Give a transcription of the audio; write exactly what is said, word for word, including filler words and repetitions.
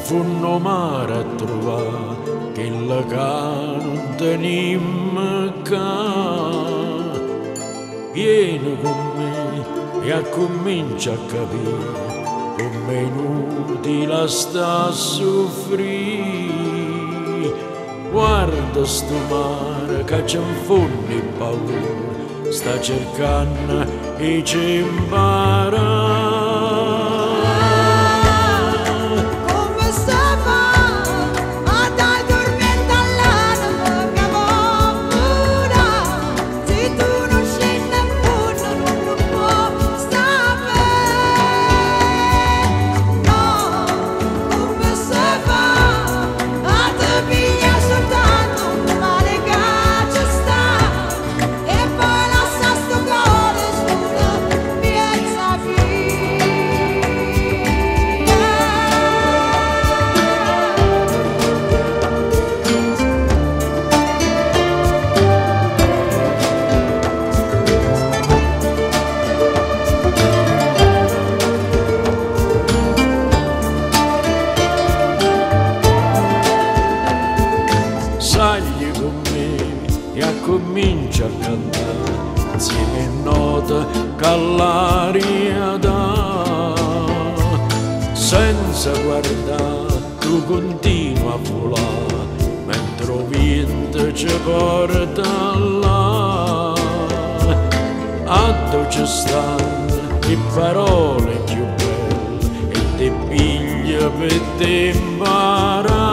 funno mare a trovare che la ca non tenim ca. Vieni con me e accomincia a capire come è inutile sta a soffrire. Guarda sto mare che c'è un fondo paura, sta cercando e ci impara. Sagli con me e accomincia a cantare insieme a nota che l'aria dà. Senza guardare tu continua a volare mentre il vento ci porta là. A dove ci stanno le parole più belle e te piglia per te imparare.